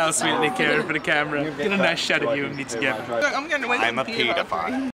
Smile sweetly, Karen, for the camera. Get a nice shot of you and me together. I'm getting away. I'm a pedophile.